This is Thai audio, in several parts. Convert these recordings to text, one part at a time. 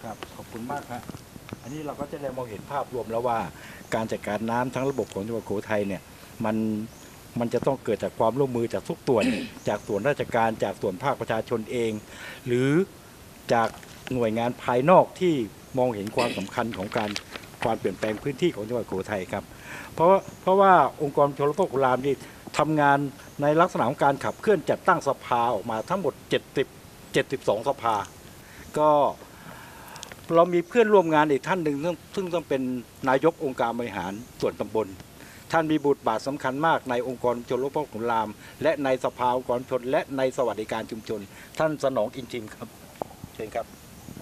ครับขอบคุณมากครับอันนี้เราก็จะได้มองเห็นภาพรวมแล้วว่าการจัดการน้ำทั้งระบบของจังหวัดสุโขทัยเนี่ยมันมันจะต้องเกิดจากความร่วมมือจากทุกส่วน จากส่วนราชการจากส่วนภาคประชาชนเอง หรือจากหน่วยงานภายนอกที่มองเห็นความสำคัญของความเปลี่ยนแปลงพื้นที่ของจังหวัดสุโขทัยครับเพราะว่าองค์กรชลประทานกุลามนี่ทำงานในลักษณะของการขับเคลื่อนจัดตั้งสภาออกมาทั้งหมด72สภาก็เรามีเพื่อนร่วมงานอีกท่านหนึ่งซึ่งต้องเป็นนายกองค์การบริหารส่วนตำบลท่านมีบทบาทสำคัญมากในองค์กรชลประทานกุลามและในสภาองค์กรชนและในสวัสดิการชุมชนท่านสนองอินจิมครับเชิญครับ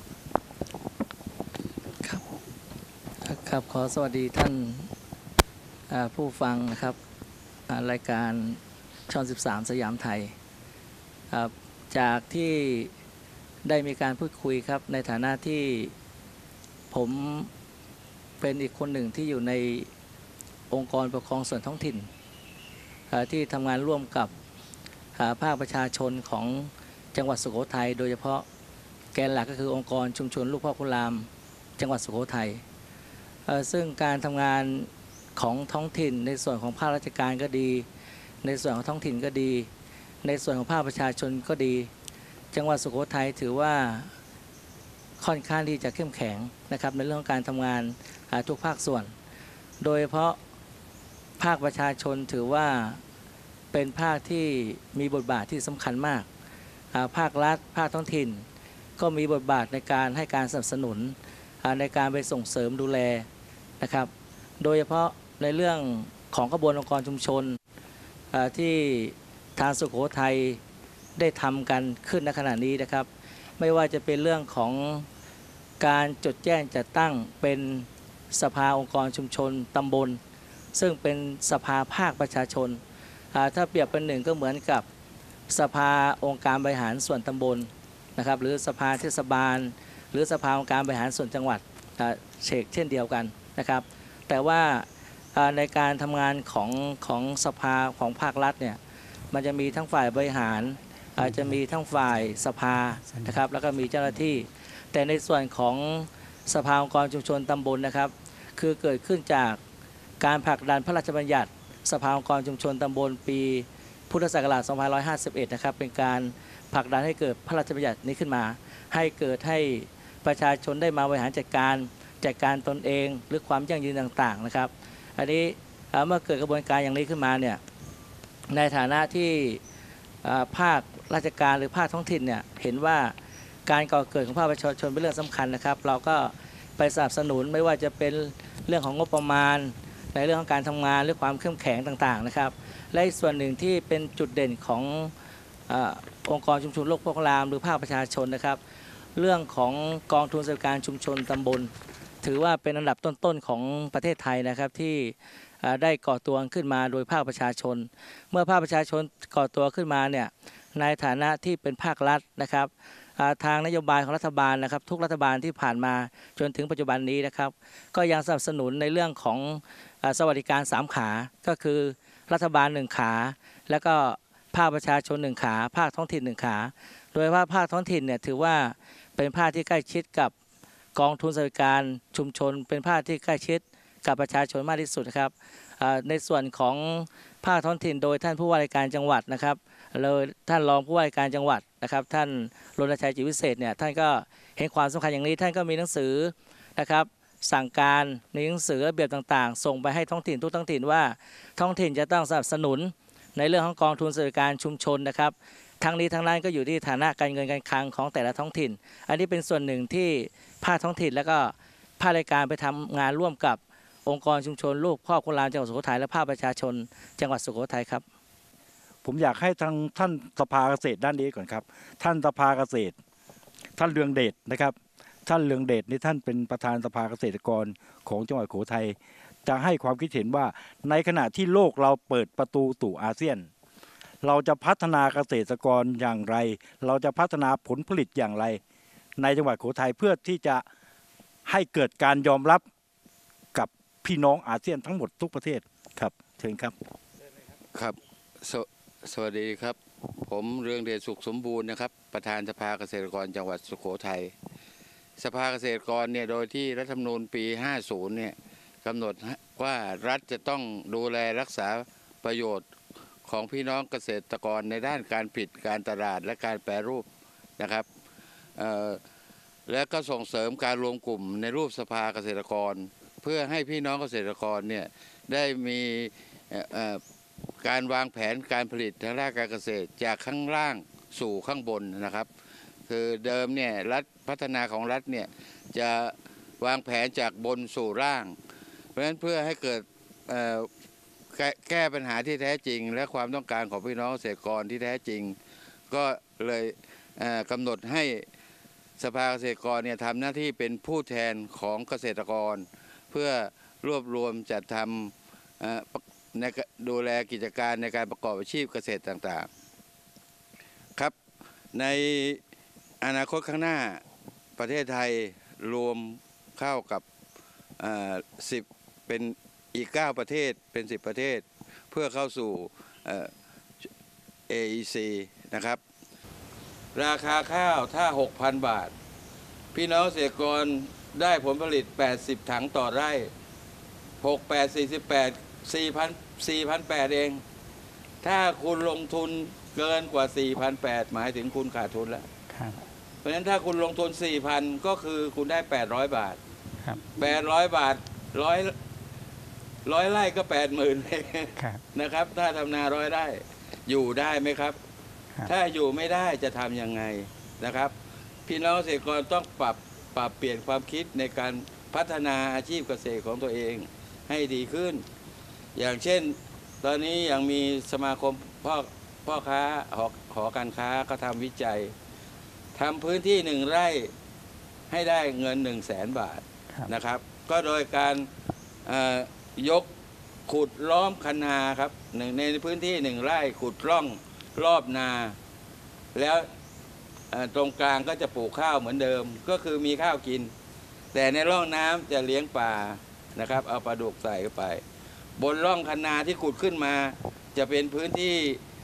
ครับขอสวัสดีท่านผู้ฟังนะครับรายการช่อง13สยามไทยจากที่ได้มีการพูดคุยครับในฐานะที่ผมเป็นอีกคนหนึ่งที่อยู่ในองค์กรปกครองส่วนท้องถิ่นที่ทำงานร่วมกับภาคประชาชนของจังหวัดสุโขทัยโดยเฉพาะแกนหลักก็คือองค์กรชุมชนลูกพ่อขุนรามจังหวัดสุโขทัยซึ่งการทำงานของท้องถิ่นในส่วนของภาคราชการก็ดีในส่วนของท้องถิ่นก็ดีในส่วนของภาคประชาชนก็ดีจังหวัดสุโขทัยถือว่าค่อนข้างที่จะเข้มแข็งนะครับในเรื่องการทำงานทุกภาคส่วนโดยเฉพาะภาคประชาชนถือว่าเป็นภาคที่มีบทบาทที่สำคัญมากภาครัฐภาคท้องถิ่นก็มีบทบาทในการให้การสนับสนุนในการไปส่งเสริมดูแลนะครับโดยเฉพาะในเรื่องของกระบวนการชุมชนที่ทางสุโขทัยได้ทำกันขึ้นในขณะนี้นะครับไม่ว่าจะเป็นเรื่องของการจดแจ้งจัดตั้งเป็นสภาองค์กรชุมชนตำบลซึ่งเป็นสภาภาคประชาชนถ้าเปรียบเป็นหนึ่งก็เหมือนกับสภาองค์การบริหารส่วนตำบลนะครับหรือสภาเทศบาลหรือสภาองค์การบริหารส่วนจังหวัดเช่นเดียวกันนะครับแต่ว่าในการทำงานของสภาของภาครัฐเนี่ยมันจะมีทั้งฝ่ายบริหารจะมีทั้งฝ่ายสภานะครับแล้วก็มีเจ้าหน้าที่แต่ในส่วนของสภาองค์กรชุมชนตำบลนะครับคือเกิดขึ้นจากการผลักดันพระราชบัญญัติสภาองค์กรชุมชนตำบลปีพุทธศักราช 2551 นะครับเป็นการผลักดันให้เกิดพระราชบัญญัตินี้ขึ้นมาให้เกิดให้ประชาชนได้มาบริหารจัดการตนเองหรือความยั่งยืนต่างๆนะครับอันนี้เมื่อเกิดกระบวนการอย่างนี้ขึ้นมาเนี่ยในฐานะที่ภาคราชการหรือภาคท้องถิ่นเนี่ยเห็นว่าการก่อเกิดของภาคประชาชนเป็นเรื่องสำคัญนะครับเราก็ไปสนับสนุนไม่ว่าจะเป็นเรื่องของงบประมาณในเรื่องของการทำงานหรือความเข้มแข็งต่างๆนะครับและอีกส่วนหนึ่งที่เป็นจุดเด่นขององค์กรชุมชนโลกพ่อขุนรามหรือภาคประชาชนนะครับเรื่องของกองทุนสวัสดิการชุมชนตำบลถือว่าเป็นอันดับต้นๆของประเทศไทยนะครับที่ได้ก่อตัวขึ้นมาโดยภาคประชาชนเมื่อภาคประชาชนก่อตัวขึ้นมาเนี่ยในฐานะที่เป็นภาครัฐนะครับทางนโยบายของรัฐบาลนะครับทุกรัฐบาลที่ผ่านมาจนถึงปัจจุบันนี้นะครับก็ยังสนับสนุนในเรื่องของสวัสดิการ3ขาก็คือรัฐบาล1ขาแล้วก็ภาคประชาชน1ขาภาคท้องถิ่น1ขาโดยว่าภาคท้องถิ่นเนี่ยถือว่าเป็นภาคที่ใกล้ชิดกับกองทุนสวัสดิการชุมชนเป็นภาคที่ใกล้ชิดกับประชาชนมากที่สุดครับในส่วนของภาคท้องถิ่นโดยท่านผู้ว่าราชการจังหวัดนะครับเลยท่านรองผู้ว่าราชการจังหวัดนะครับท่านรณชัยจิตวิเศษเนี่ยท่านก็เห็นความสำคัญอย่างนี้ท่านก็มีหนังสือนะครับสั่งการในหนังสือระเบียบต่างๆส่งไปให้ท้องถิ่นทุกท้องถิ่นว่าท้องถิ่นจะต้องสนับสนุนในเรื่องของกองทุนสวัสดิการชุมชนนะครับทั้งนี้ทั้งนั้นก็อยู่ที่ฐานะการเงินการคลังของแต่ละท้องถิ่นอันนี้เป็นส่วนหนึ่งที่ภาคท้องถิ่นแล้วก็ภาคราชการไปทำงานร่วมกับองค์กรชุมชนลูกพ่อขุนรามจังหวัดสุโขทัยและภาคประชาชนจังหวัดสุโขทัยครับผมอยากให้ท่านสภาเกษตรด้านนี้ก่อนครับท่านสภาเกษตรท่านเรืองเดชนะครับท่านเรืองเดชนี่ท่านเป็นประธานสภาเกษตรกรของจังหวัดสุโขทัยจะให้ความคิดเห็นว่าในขณะที่โลกเราเปิดประตูสู่อาเซียนเราจะพัฒนาเกษตรกรอย่างไรเราจะพัฒนาผลผลิตอย่างไรในจังหวัดสุโขทัยเพื่อที่จะให้เกิดการยอมรับกับพี่น้องอาเซียนทั้งหมดทุกประเทศครับเชิญครับครับสวัสดีครับผมเรืองเดชสุขสมบูรณ์นะครับประธานสภาเกษตรกรจังหวัดสุโขทัยสภาเกษตรกรเนี่ยโดยที่รัฐธรรมนูญปี 50 เนี่ยกำหนดว่ารัฐจะต้องดูแลรักษาประโยชน์ของพี่น้องเกษตรกรในด้านการผลิตการตลาดและการแปรรูปนะครับและก็ส่งเสริมการรวมกลุ่มในรูปสภาเกษตรกร เพื่อให้พี่น้องเกษตรกรเนี่ยได้มีการวางแผนการผลิตทางด้านการเกษตรจากข้างล่างสู่ข้างบนนะครับคือเดิมเนี่ยรัฐพัฒนาของรัฐเนี่ยจะวางแผนจากบนสู่ล่าง เพราะฉะนั้นเพื่อให้เกิดแก้ปัญหาที่แท้จริงและความต้องการของพี่น้องเกษตรกรที่แท้จริงก็เลยกำหนดให้สภาเกษตรกรเนี่ยทำหน้าที่เป็นผู้แทนของเกษตรกรเพื่อรวบรวมจัดทำในดูแลกิจการในการประกอบอาชีพเกษตรต่างๆครับในอนาคตข้างหน้าประเทศไทยรวมเข้ากับ10เป็นอีก9ประเทศเป็น10ประเทศเพื่อเข้าสู่AEC นะครับราคาข้าวถ้า 6,000 บาทพี่น้องเกษตรกรได้ผลผลิต80ถังต่อไร่6 8 48 4,800 เองถ้าคุณลงทุนเกินกว่า 4,800 หมายถึงคุณขาดทุนแล้วเพราะฉะนั้นถ้าคุณลงทุน 4,000 ก็คือคุณได้800 บาท800 บาทร้อยไร่ก็ 80,000 เองนะครับถ้าทำนา100 ไร่อยู่ได้ไหมครับถ้าอยู่ไม่ได้จะทำยังไงนะครับพี่น้องเกษตรกรต้องปรับเปลี่ยนความคิดในการพัฒนาอาชีพเกษตรของตัวเองให้ดีขึ้นอย่างเช่นตอนนี้ยังมีสมาคมพ่อค้าหอการค้าก็ทำวิจัยทำพื้นที่1 ไร่ให้ได้เงิน100,000 บาทนะครับก็โดยการยกขุดล้อมคันนาครับในพื้นที่1 ไร่ขุดร่องรอบนาแล้วตรงกลางก็จะปลูกข้าวเหมือนเดิมก็คือมีข้าวกินแต่ในร่องน้ำจะเลี้ยงปลานะครับเอาปลาดุกใส่เข้าไปบนร่องคันนาที่ขุดขึ้นมาจะเป็นพื้นที่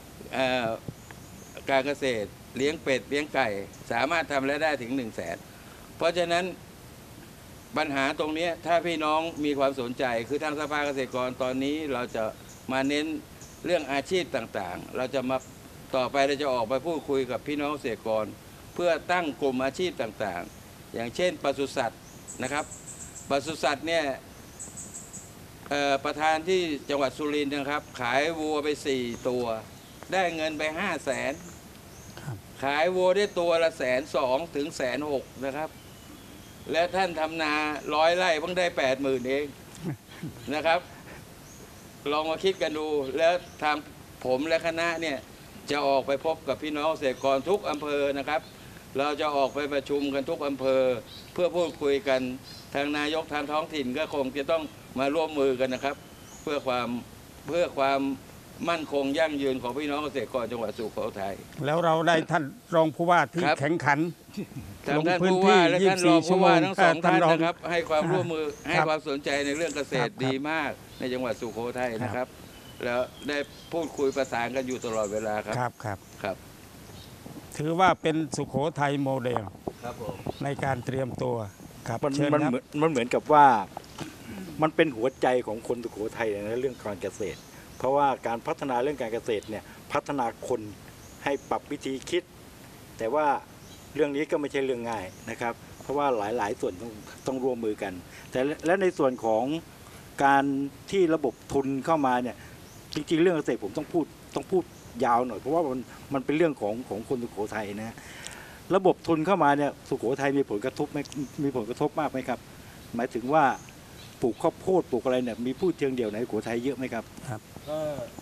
การเกษตรเลี้ยงเป็ดเลี้ยงไก่สามารถทำได้ถึง100,000เพราะฉะนั้นปัญหาตรงนี้ถ้าพี่น้องมีความสนใจคือทางสภาเกษตรกรตอนนี้เราจะมาเน้นเรื่องอาชีพต่างๆเราจะมาต่อไปเราจะออกไปพูดคุยกับพี่น้องเกษตรกรเพื่อตั้งกลุ่มอาชีพต่างๆอย่างเช่นปศุสัตว์นะครับปศุสัตว์เนี่ยประธานที่จังหวัดสุรินทร์นะครับขายวัวไป4 ตัวได้เงินไป500,000ขายวัวได้ตัวละ120,000 ถึง160,000นะครับและท่านทำนา100 ไร่เพิ่งได้80,000 เองนะครับลองมาคิดกันดูแล้วทางผมและคณะเนี่ยจะออกไปพบกับพี่น้องเกษตรกรทุกอำเภอนะครับเราจะออกไปประชุมกันทุกอำเภอเพื่อพูดคุยกันทางนายกทางท้องถิ่นก็คงจะต้องมาร่วมมือกันนะครับเพื่อความมั่นคงยั่งยืนของพี่น้องเกษตรกรจังหวัดสุโขทัยแล้วเราได้ท่านรองผู้ว่าที่แข็งขันทางท่านผู้ว่าและท่านรองผู้ว่าทั้ง2 ท่านนะครับให้ความร่วมมือให้ความสนใจในเรื่องเกษตรดีมากในจังหวัดสุโขทัยนะครับแล้วได้พูดคุยประสานกันอยู่ตลอดเวลาครับครับถือว่าเป็นสุโขทัยโมเดลครับผมในการเตรียมตัวครับมันเหมือนกับว่ามันเป็นหัวใจของคนสุโขทัยในเรื่องการเกษตรเพราะว่าการพัฒนาเรื่องการเกษตรเนี่ยพัฒนาคนให้ปรับวิธีคิดแต่ว่าเรื่องนี้ก็ไม่ใช่เรื่องง่ายนะครับเพราะว่าหลายส่วนต้องร่วมมือกันแต่และในส่วนของการที่ระบบทุนเข้ามาเนี่ยจริงๆเรื่องเกษตรผมต้องพูดยาวหน่อยเพราะว่ามันเป็นเรื่องของคนสุโขทัยนะระบบทุนเข้ามาเนี่ยสุโขทัยมีผลกระทบไหมมีผลกระทบมากไหมครับหมายถึงว่าปลูกข้าวโพดปลูกอะไรเนี่ยมีผู้เชิงเดี่ยวในสุโขทัยเยอะไหมครับก็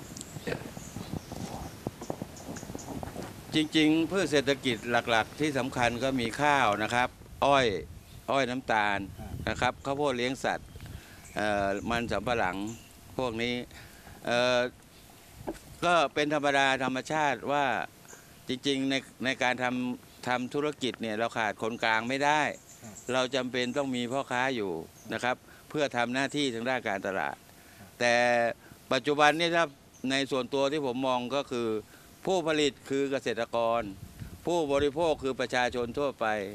จริงๆพืชเศรษฐกิจหลักๆที่สำคัญก็มีข้าวนะครับอ้อยน้ำตาลนะครับข้าวโพดเลี้ยงสัตว์มันสำปะหลังพวกนี้ก็เป็นธรรมชาติว่าจริงๆในการทำธุรกิจเนี่ยเราขาดคนกลางไม่ได้เราจำเป็นต้องมีพ่อค้าอยู่นะครับเพื่อทำหน้าที่ทางด้านการตลาดแต่ปัจจุบันนี้ถ้าในส่วนตัวที่ผมมองก็คือผู้ผลิตคือเกษตรกรผู้บริโภคคือประชาชนทั่วไป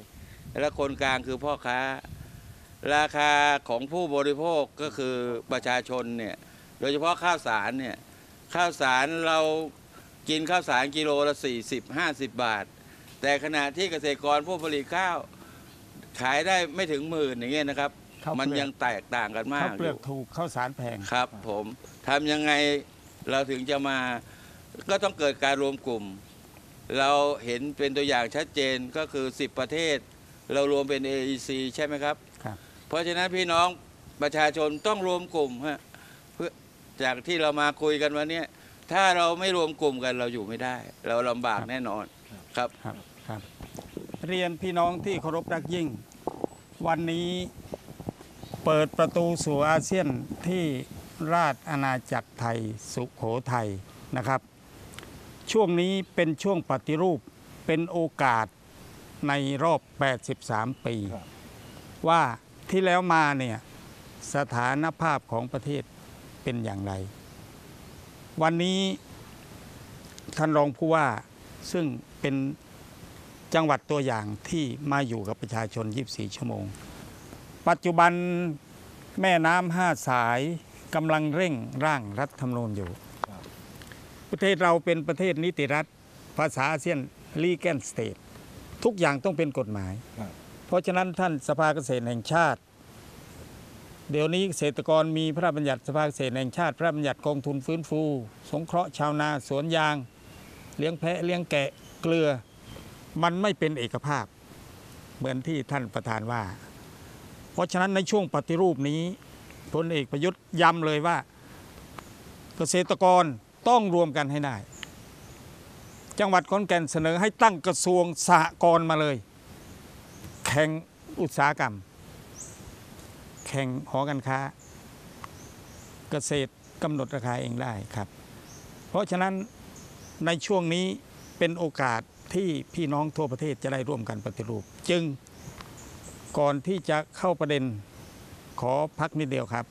และคนกลางคือพ่อค้า ราคาของผู้บริโภคก็คือประชาชนเนี่ยโดยเฉพาะข้าวสารเนี่ยข้าวสารเรากินข้าวสารกิโลละ40-50 บาท แต่ขณะที่เกษตรกรผู้ผลิตข้าวขายได้ไม่ถึงหมื่นอย่างเงี้ยนะครับข้าวเปลือกมันยังแตกต่างกันมากข้าวเปลือกถูกข้าวสารแพงครับผมทำยังไงเราถึงจะมาก็ต้องเกิดการรวมกลุ่ม เราเห็นเป็นตัวอย่างชัดเจนก็คือ10 ประเทศ เรารวมเป็น AEC ใช่ไหมครับครับเพราะฉะนั้นพี่น้องประชาชนต้องรวมกลุ่มฮะเพื่อจากที่เรามาคุยกันวันนี้ถ้าเราไม่รวมกลุ่มกันเราอยู่ไม่ได้ เราลำบากแน่นอนครับครับเรียนพี่น้องที่เคารพรักยิ่ง วันนี้เปิดประตูสู่อาเซียนที่ราชอาณาจักรไทยสุโขทัยนะครับ ช่วงนี้เป็นช่วงปฏิรูปเป็นโอกาสในรอบ 83 ปีครับว่าที่แล้วมาเนี่ยสถานภาพของประเทศเป็นอย่างไร วันนี้ท่านรองผู้ว่าซึ่งเป็นจังหวัดตัวอย่างที่มาอยู่กับประชาชน 24 ชั่วโมง ปัจจุบันแม่น้ำ5 สายกำลังเร่งร่างรัฐธรรมนูญอยู่ ประเทศเราเป็นประเทศนิติรัฐภาษาอาเซียน legal state ทุกอย่างต้องเป็นกฎหมายครับเพราะฉะนั้นท่านสภาเกษตรแห่งชาติ เดี๋ยวนี้เกษตรกรมีพระราชบัญญัติสภาเกษตรแห่งชาติพระราชบัญญัติกองทุนฟื้นฟู สงเคราะห์ชาวนาสวนยาง เลี้ยงแพะเลี้ยงแกะเกลือ มันไม่เป็นเอกภาพเหมือนที่ท่านประธานว่า เพราะฉะนั้นในช่วงปฏิรูปนี้พลเอกประยุทธ์ย้ำเลยว่าเกษตรกรต้องรวมกันให้ได้ จังหวัดขอนแก่นเสนอให้ตั้งกระทรวงสหกรณ์มาเลย แข่งอุตสาหกรรม แข่งหอการค้า เกษตรกำหนดราคาเองได้ครับ เพราะฉะนั้นในช่วงนี้เป็นโอกาสที่พี่น้องทั่วประเทศจะได้ร่วมกันปฏิรูป จึงก่อนที่จะเข้าประเด็นขอพักนิดเดียวครับ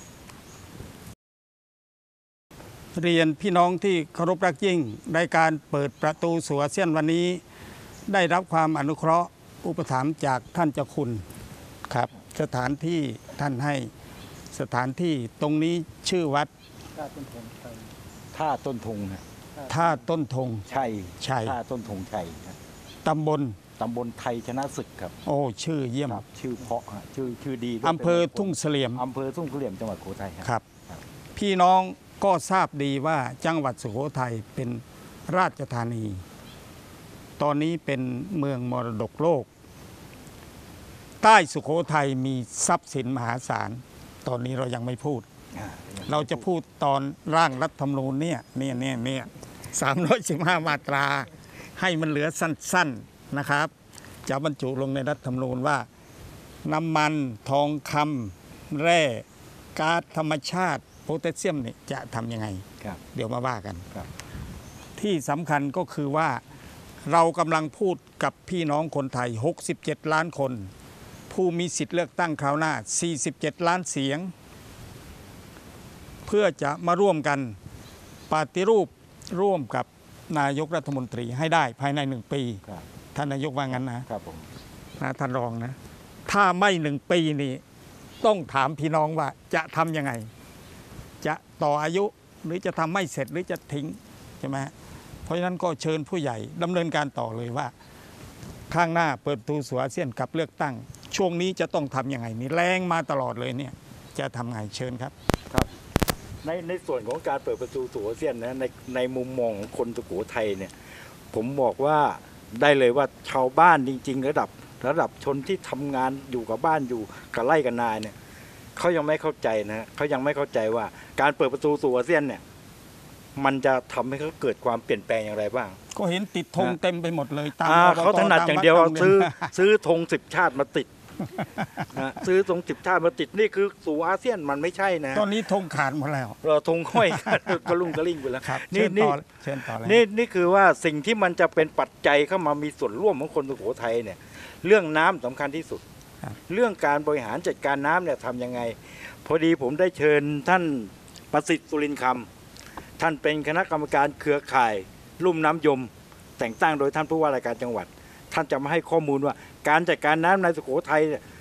เรียนพี่น้องที่เคารพรักยิ่งในการเปิดประตูสู่อาเซียนวันนี้ ได้รับความอนุเคราะห์อุปถัมภ์จากท่านเจ้าคุณครับ สถานที่ท่านให้สถานที่ตรงนี้ชื่อวัดท่าต้นธงชัยท่าต้นธงนะท่าต้นธงชัยชัยท่าต้นธงชัยครับตำบลตำบลไทยชนะศึกครับโอ้ชื่อเยี่ยมครับชื่อเพราะฮะชื่อดีด้วยอำเภอทุ่งเสลี่ยมอำเภอทุ่งเสลี่ยมจังหวัดสุโขทัยครับครับครับพี่น้องก็ทราบดีว่าจังหวัดสุโขทัยเป็นราชธานี ตอนนี้เป็นเมืองมรดกโลก ใต้สุโขทัยมีทรัพย์สินมหาศาล ตอนนี้เรายังไม่พูด เราจะพูดตอนร่างรัฐธรรมนูญเนี่ย315 มาตรา ให้มันเหลือสั้นๆนะครับ จะบรรจุลงในรัฐธรรมนูญว่า น้ำมันทองคำแร่ก๊าซธรรมชาติโพแทสเซียมเนี่ยจะทำยังไงครับเดี๋ยวมาว่ากันครับที่สำคัญก็คือว่าเรากำลังพูดกับพี่น้องคนไทย 67 ล้านคน ผู้มีสิทธิ์เลือกตั้งคราวหน้า 47 ล้านเสียง เพื่อจะมาร่วมกันปฏิรูปร่วมกับนายกรัฐมนตรีให้ได้ภายใน1 ปีครับท่านนายกว่างั้นนะครับผมนะท่านรองนะ ถ้าไม่1 ปีนี่ต้องถามพี่น้องว่าจะทำยังไง จะต่ออายุหรือจะทำไม่เสร็จหรือจะทิ้งใช่ไหมเพราะฉะนั้นก็เชิญผู้ใหญ่ดำเนินการต่อเลยว่า ข้างหน้าเปิดประตูสู่อาเซียนกับเลือกตั้ง ช่วงนี้จะต้องทำยังไงนี่แรงมาตลอดเลยเนี่ยจะทำไงเชิญครับครับในส่วนของการเปิดประตูสู่อาเซียนนะในมุมมองของคนสุโขทัยเนี่ยผมบอกว่าได้เลยว่าชาวบ้านจริงๆระดับชนที่ทำงานอยู่กับบ้านอยู่กับไร่กับนาเนี่ยเขายังไม่เข้าใจนะเขายังไม่เข้าใจว่าการเปิดประตูสู่อาเซียนเนี่ยมันจะทำให้เขาเกิดความเปลี่ยนแปลงอย่างไรบ้างก็เห็นติดธงเต็มไปหมดเลยตามเขาถนัดอย่างเดียวตามวัดซื้อธง10 ชาติมาติดนะซื้อธง10 ชาติมาติดนี่คือสู่อาเซียนมันไม่ใช่นะตอนนี้ธงขาดหมดแล้วเราธงห้อยกัน กระลุ่งกระลิ่งไปแล้วครับนี่เชิญต่อเลยนี่คือว่าสิ่งที่มันจะเป็นปัจจัยเข้ามามีส่วนร่วมของคนสุโขทัยเนี่ยเรื่องน้ำสำคัญที่สุด เรื่องการบริหารจัดการน้ำเนี่ยทำยังไง พอดีผมได้เชิญท่านประสิทธิ์สุรินทร์คำท่านเป็นคณะกรรมการเครือข่ายลุ่มน้ำยม แต่งตั้งโดยท่านผู้ว่าราชการจังหวัด ท่านจะมาให้ข้อมูลว่าการจัดการน้ำในสุโขทัยเนี่ย